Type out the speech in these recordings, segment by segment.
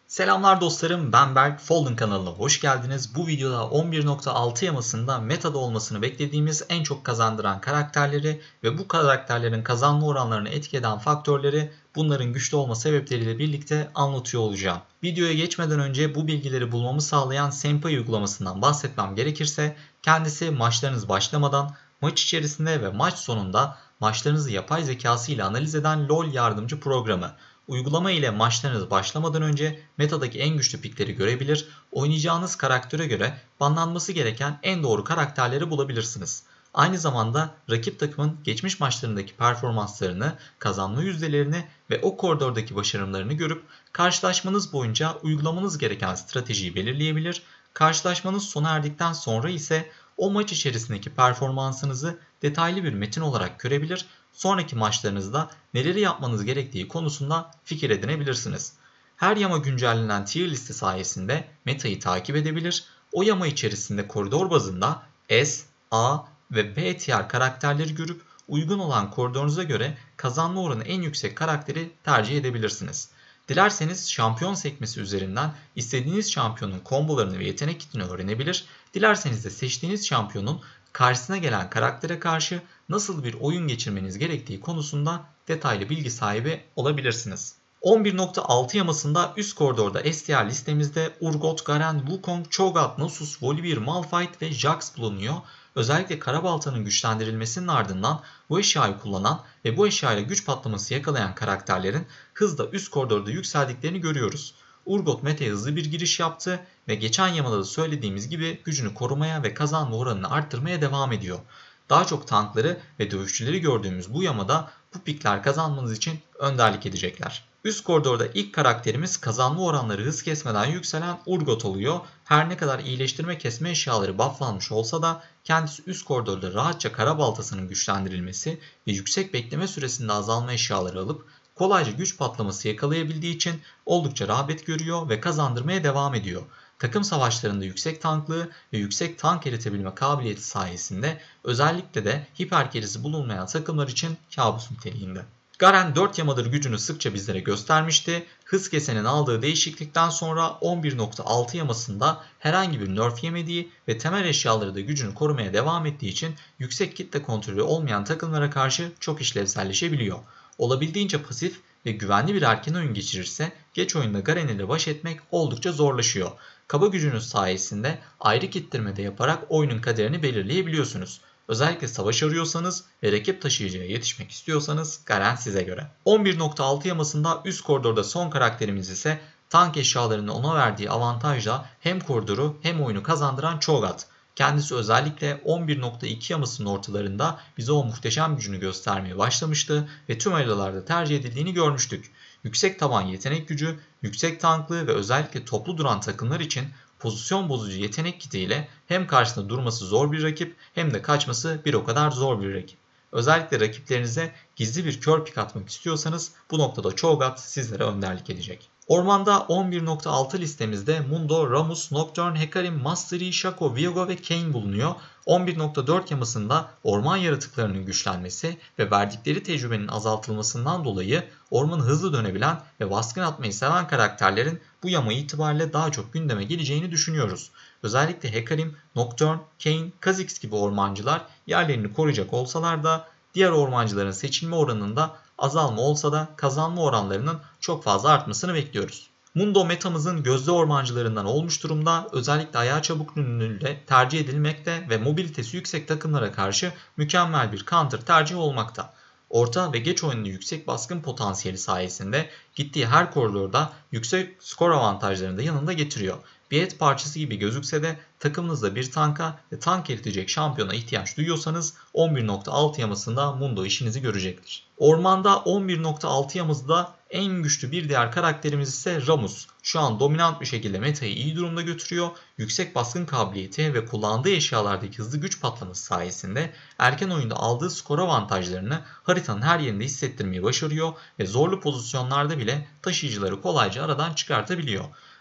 Selamlar dostlarım, ben Berk. Folden kanalına hoş geldiniz. Bu videoda 11.6 yamasında metada olmasını beklediğimiz en çok kazandıran karakterleri ve bu karakterlerin kazanma oranlarını etki eden faktörleri, bunların güçlü olma sebepleriyle birlikte anlatıyor olacağım. Videoya geçmeden önce bu bilgileri bulmamı sağlayan Senpai uygulamasından bahsetmem gerekirse, kendisi maçlarınız başlamadan, maç içerisinde ve maç sonunda maçlarınızı yapay zekası ile analiz eden LoL yardımcı programı. Uygulama ile maçlarınız başlamadan önce metadaki en güçlü pikleri görebilir, oynayacağınız karaktere göre banlanması gereken en doğru karakterleri bulabilirsiniz. Aynı zamanda rakip takımın geçmiş maçlarındaki performanslarını, kazanma yüzdelerini ve o koridordaki başarımlarını görüp karşılaşmanız boyunca uygulamanız gereken stratejiyi belirleyebilir. Karşılaşmanız sona erdikten sonra ise o maç içerisindeki performansınızı detaylı bir metin olarak görebilir, sonraki maçlarınızda neleri yapmanız gerektiği konusunda fikir edinebilirsiniz. Her yama güncellenen tier liste sayesinde metayı takip edebilir, o yama içerisinde koridor bazında S, A ve B tier karakterleri görüp uygun olan koridorunuza göre kazanma oranı en yüksek karakteri tercih edebilirsiniz. Dilerseniz şampiyon sekmesi üzerinden istediğiniz şampiyonun kombolarını ve yetenek kitini öğrenebilir, dilerseniz de seçtiğiniz şampiyonun karşısına gelen karaktere karşı nasıl bir oyun geçirmeniz gerektiği konusunda detaylı bilgi sahibi olabilirsiniz. 11.6 yamasında üst koridorda STR listemizde Urgot, Garen, Wukong, Cho'Gath, Nasus, Volibear, Malphite ve Jax bulunuyor. Özellikle Karabalta'nın güçlendirilmesinin ardından bu eşyayı kullanan ve bu eşyayla güç patlaması yakalayan karakterlerin hızla üst koridorda yükseldiklerini görüyoruz. Urgot meta'ya hızlı bir giriş yaptı ve geçen yamada da söylediğimiz gibi gücünü korumaya ve kazanma oranını arttırmaya devam ediyor. Daha çok tankları ve dövüşçüleri gördüğümüz bu yamada bu pikler kazanmanız için önderlik edecekler. Üst koridorda ilk karakterimiz kazanma oranları hız kesmeden yükselen Urgot oluyor. Her ne kadar iyileştirme kesme eşyaları bufflanmış olsa da kendisi üst koridorda rahatça Karabaltası'nın güçlendirilmesi ve yüksek bekleme süresinde azalma eşyaları alıp kolayca güç patlaması yakalayabildiği için oldukça rağbet görüyor ve kazandırmaya devam ediyor. Takım savaşlarında yüksek tanklığı ve yüksek tank eritebilme kabiliyeti sayesinde özellikle de hiper kerisi bulunmayan takımlar için kabus niteliğinde. Garen 4 yamadır gücünü sıkça bizlere göstermişti. Hız kesenin aldığı değişiklikten sonra 11.6 yamasında herhangi bir nerf yemediği ve temel eşyaları da gücünü korumaya devam ettiği için yüksek kitle kontrolü olmayan takımlara karşı çok işlevselleşebiliyor. Olabildiğince pasif ve güvenli bir erken oyun geçirirse geç oyunda Garen ile baş etmek oldukça zorlaşıyor. Kaba gücünüz sayesinde ayrı kittirmede yaparak oyunun kaderini belirleyebiliyorsunuz. Özellikle savaş arıyorsanız ve rakip taşıyıcıya yetişmek istiyorsanız Garen size göre. 11.6 yamasında üst koridorda son karakterimiz ise tank eşyalarının ona verdiği avantajla hem koridoru hem oyunu kazandıran Cho'Gath. Kendisi özellikle 11.2 yamasının ortalarında bize o muhteşem gücünü göstermeye başlamıştı ve tüm haritalarda tercih edildiğini görmüştük. Yüksek taban yetenek gücü, yüksek tanklığı ve özellikle toplu duran takımlar için pozisyon bozucu yetenek kiti ile hem karşısında durması zor bir rakip hem de kaçması bir o kadar zor bir rakip. Özellikle rakiplerinize gizli bir kör pik atmak istiyorsanız bu noktada Cho'Gath sizlere önderlik edecek. Ormanda 11.6 listemizde Mundo, Rammus, Nocturne, Hecarim, Mastery, Shaco, Viego ve Kayn bulunuyor. 11.4 yamasında orman yaratıklarının güçlenmesi ve verdikleri tecrübenin azaltılmasından dolayı ormanı hızlı dönebilen ve baskın atmayı seven karakterlerin bu yama itibariyle daha çok gündeme geleceğini düşünüyoruz. Özellikle Hecarim, Nocturne, Kayn, Kha'Zix gibi ormancılar yerlerini koruyacak olsalar da diğer ormancıların seçilme oranında azalma olsa da kazanma oranlarının çok fazla artmasını bekliyoruz. Mundo metamızın gözde ormancılarından olmuş durumda, özellikle ayağı çabuk ürünüyle tercih edilmekte ve mobilitesi yüksek takımlara karşı mükemmel bir counter tercih olmakta. Orta ve geç oyunlu yüksek baskın potansiyeli sayesinde gittiği her koridorda yüksek skor avantajlarını da yanında getiriyor. Bir et parçası gibi gözükse de takımınızda bir tanka ve tank eritecek şampiyona ihtiyaç duyuyorsanız 11.6 yamasında Mundo işinizi görecektir. Ormanda 11.6 yamasında en güçlü bir diğer karakterimiz ise Rammus. Şu an dominant bir şekilde metayı iyi durumda götürüyor. Yüksek baskın kabiliyeti ve kullandığı eşyalardaki hızlı güç patlaması sayesinde erken oyunda aldığı skor avantajlarını haritanın her yerinde hissettirmeyi başarıyor ve zorlu pozisyonlarda bile taşıyıcıları kolayca aradan çıkartabiliyor.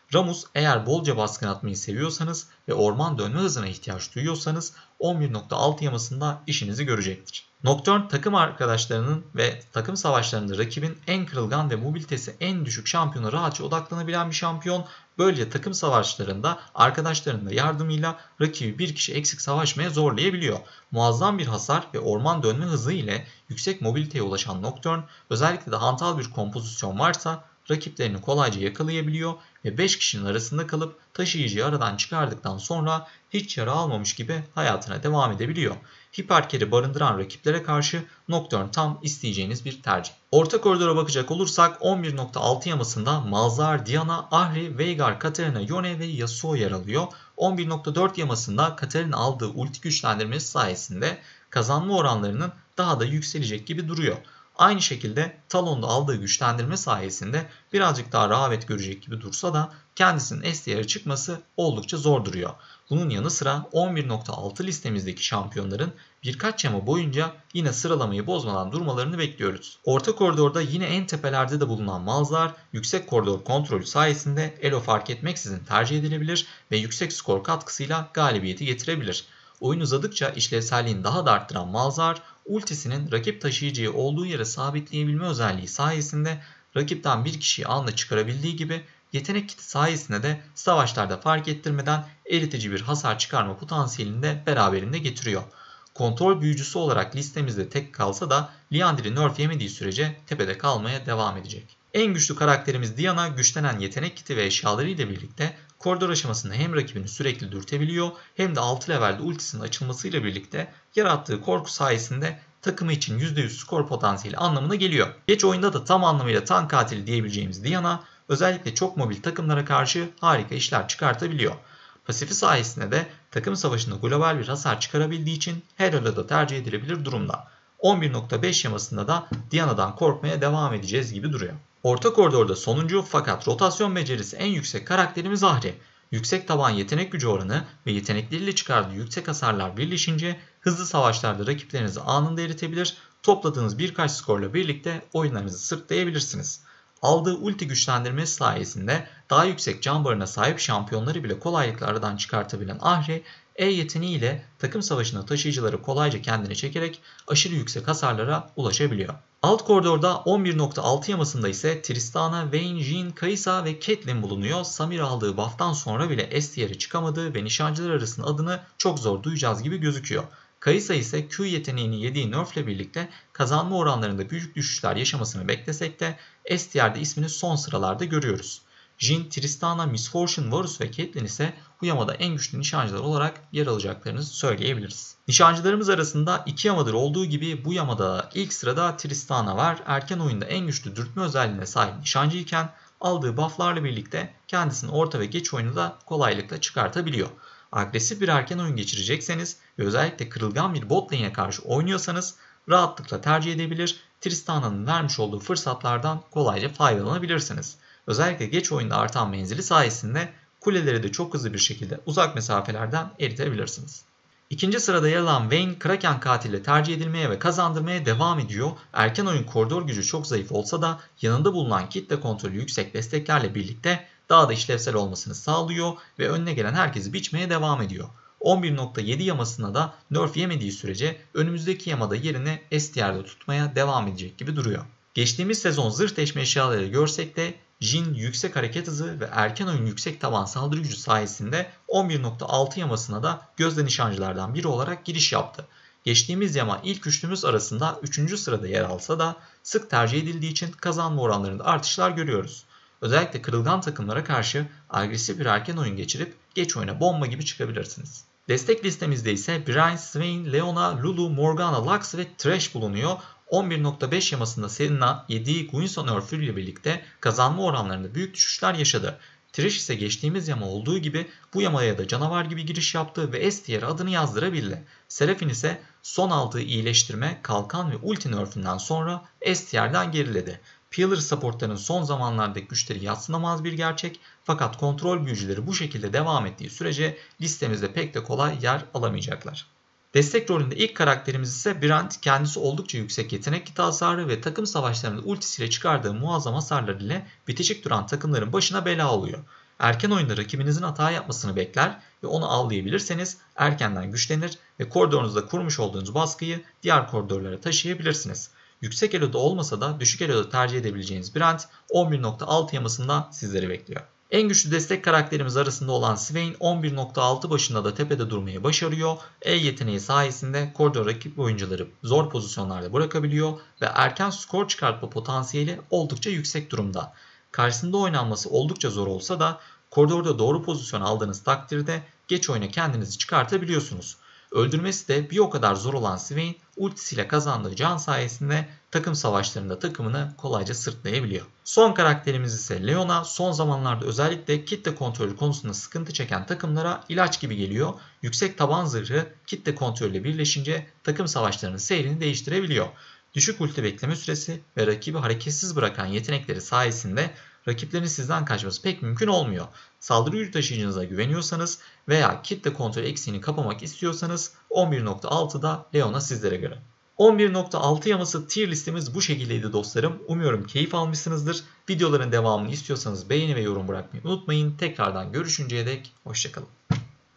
Ramus eğer bolca baskın atmayı seviyorsanız ve orman dönme hızına ihtiyaç duyuyorsanız 11.6 yamasında işinizi görecektir. Nocturne takım arkadaşlarının ve takım savaşlarında rakibin en kırılgan ve mobilitesi en düşük şampiyona rahatça odaklanabilen bir şampiyon. Böylece takım savaşlarında arkadaşlarının da yardımıyla rakibi bir kişi eksik savaşmaya zorlayabiliyor. Muazzam bir hasar ve orman dönme hızı ile yüksek mobiliteye ulaşan Nocturne özellikle de hantal bir kompozisyon varsa rakiplerini kolayca yakalayabiliyor ve 5 kişinin arasında kalıp taşıyıcıyı aradan çıkardıktan sonra hiç yara almamış gibi hayatına devam edebiliyor. Hipercarry barındıran rakiplere karşı Nocturne tam isteyeceğiniz bir tercih. Orta koridora bakacak olursak 11.6 yamasında Malzahar, Diana, Ahri, Veigar, Katarina, Yone ve Yasuo yer alıyor. 11.4 yamasında Katarina aldığı ulti güçlendirmesi sayesinde kazanma oranlarının daha da yükselecek gibi duruyor. Aynı şekilde Talon'da aldığı güçlendirme sayesinde birazcık daha rağbet görecek gibi dursa da kendisinin S tier'e çıkması oldukça zor duruyor. Bunun yanı sıra 11.6 listemizdeki şampiyonların birkaç yama boyunca yine sıralamayı bozmadan durmalarını bekliyoruz. Orta koridorda yine en tepelerde de bulunan Malzahar yüksek koridor kontrolü sayesinde elo fark etmeksizin tercih edilebilir ve yüksek skor katkısıyla galibiyeti getirebilir. Oyun uzadıkça işlevselliğini daha da arttıran Malzahar, ultisinin rakip taşıyıcıyı olduğu yere sabitleyebilme özelliği sayesinde rakipten bir kişiyi anla çıkarabildiği gibi yetenek kiti sayesinde de savaşlarda fark ettirmeden eritici bir hasar çıkarma potansiyelini de beraberinde getiriyor. Kontrol büyücüsü olarak listemizde tek kalsa da Liandry'i nerf yemediği sürece tepede kalmaya devam edecek. En güçlü karakterimiz Diana güçlenen yetenek kiti ve eşyaları ile birlikte koridor aşamasında hem rakibini sürekli dürtebiliyor hem de 6 levelde ultisinin açılmasıyla birlikte yarattığı korku sayesinde takımı için %100 skor potansiyeli anlamına geliyor. Geç oyunda da tam anlamıyla tank katili diyebileceğimiz Diana özellikle çok mobil takımlara karşı harika işler çıkartabiliyor. Pasifi sayesinde de takım savaşında global bir hasar çıkarabildiği için her arada tercih edilebilir durumda. 11.5 yamasında da Diana'dan korkmaya devam edeceğiz gibi duruyor. Orta koridorda sonuncu fakat rotasyon becerisi en yüksek karakterimiz Ahri. Yüksek taban yetenek gücü oranı ve yetenekleriyle çıkardığı yüksek hasarlar birleşince hızlı savaşlarda rakiplerinizi anında eritebilir, topladığınız birkaç skorla birlikte oyunlarınızı sırtlayabilirsiniz. Aldığı ulti güçlendirmesi sayesinde daha yüksek can barına sahip şampiyonları bile kolaylıkla aradan çıkartabilen Ahri, E yeteneğiyle takım savaşında taşıyıcıları kolayca kendine çekerek aşırı yüksek hasarlara ulaşabiliyor. Alt koridorda 11.6 yamasında ise Tristana, Vayne, Jhin, Kai'Sa ve Caitlyn bulunuyor. Samir aldığı buff'tan sonra bile S tier'e çıkamadığı ve nişancılar arasında adını çok zor duyacağız gibi gözüküyor. Kai'Sa ise Q yeteneğini yediği nerf ile birlikte kazanma oranlarında büyük düşüşler yaşamasını beklesek de S tier'de ismini son sıralarda görüyoruz. Jhin, Tristana, Miss Fortune, Varus ve Caitlyn ise bu yamada en güçlü nişancılar olarak yer alacaklarını söyleyebiliriz. Nişancılarımız arasında 2 yamadır olduğu gibi bu yamada ilk sırada Tristana var. Erken oyunda en güçlü dürtme özelliğine sahip nişancı iken aldığı bufflarla birlikte kendisini orta ve geç oyunu da kolaylıkla çıkartabiliyor. Agresif bir erken oyun geçirecekseniz ve özellikle kırılgan bir bot lane'e karşı oynuyorsanız rahatlıkla tercih edebilir, Tristana'nın vermiş olduğu fırsatlardan kolayca faydalanabilirsiniz. Özellikle geç oyunda artan menzili sayesinde kuleleri de çok hızlı bir şekilde uzak mesafelerden eritebilirsiniz. İkinci sırada yer alan Vayne, Kraken katiliyle tercih edilmeye ve kazandırmaya devam ediyor. Erken oyun koridor gücü çok zayıf olsa da yanında bulunan kitle kontrolü yüksek desteklerle birlikte daha da işlevsel olmasını sağlıyor ve önüne gelen herkesi biçmeye devam ediyor. 11.7 yamasına da nerf yemediği sürece önümüzdeki yamada yerini S tier'de tutmaya devam edecek gibi duruyor. Geçtiğimiz sezon zırh deşme eşyaları görsek de Jhin yüksek hareket hızı ve erken oyun yüksek taban saldırı gücü sayesinde 11.6 yamasına da gözde nişancılardan biri olarak giriş yaptı. Geçtiğimiz yama ilk üçlümüz arasında 3. sırada yer alsa da sık tercih edildiği için kazanma oranlarında artışlar görüyoruz. Özellikle kırılgan takımlara karşı agresif bir erken oyun geçirip geç oyuna bomba gibi çıkabilirsiniz. Destek listemizde ise Brian, Swain, Leona, Lulu, Morgana, Lux ve Thresh bulunuyor. 11.5 yamasında Serena yediği Guinsoo nerf'ü ile birlikte kazanma oranlarında büyük düşüşler yaşadı. Thresh ise geçtiğimiz yama olduğu gibi bu yamaya da canavar gibi giriş yaptı ve S tier'e adını yazdırabildi. Seraphine ise son aldığı iyileştirme, kalkan ve ulti nerf'inden sonra S tier'den geriledi. Pillar supportların son zamanlardaki güçleri yadsınamaz bir gerçek fakat kontrol büyücüleri bu şekilde devam ettiği sürece listemizde pek de kolay yer alamayacaklar. Destek rolünde ilk karakterimiz ise Brand, kendisi oldukça yüksek yetenek kiti hasarı ve takım savaşlarında ultisiyle çıkardığı muazzam hasarlar ile bitişik duran takımların başına bela oluyor. Erken oyunda rakibinizin hata yapmasını bekler ve onu avlayabilirseniz erkenden güçlenir ve koridorunuzda kurmuş olduğunuz baskıyı diğer koridorlara taşıyabilirsiniz. Yüksek elo'da olmasa da düşük elo'da tercih edebileceğiniz Brand 11.6 yamasında sizleri bekliyor. En güçlü destek karakterimiz arasında olan Swain 11.6 başında da tepede durmayı başarıyor. E yeteneği sayesinde koridor rakip oyuncuları zor pozisyonlarda bırakabiliyor ve erken skor çıkartma potansiyeli oldukça yüksek durumda. Karşısında oynanması oldukça zor olsa da koridorda doğru pozisyon aldığınız takdirde geç oyuna kendinizi çıkartabiliyorsunuz. Öldürmesi de bir o kadar zor olan Swain ultisiyle kazandığı can sayesinde takım savaşlarında takımını kolayca sırtlayabiliyor. Son karakterimiz ise Leona. Son zamanlarda özellikle kitle kontrolü konusunda sıkıntı çeken takımlara ilaç gibi geliyor. Yüksek taban zırhı kitle kontrolüyle birleşince takım savaşlarının seyrini değiştirebiliyor. Düşük ulti bekleme süresi ve rakibi hareketsiz bırakan yetenekleri sayesinde rakiplerin sizden kaçması pek mümkün olmuyor. Saldırı yük taşıyıcınıza güveniyorsanız veya kitle kontrol eksiğini kapamak istiyorsanız 11.6'da Leona sizlere göre. 11.6 yaması tier listemiz bu şekildeydi dostlarım. Umuyorum keyif almışsınızdır. Videoların devamını istiyorsanız beğeni ve yorum bırakmayı unutmayın. Tekrardan görüşünceye dek hoşçakalın.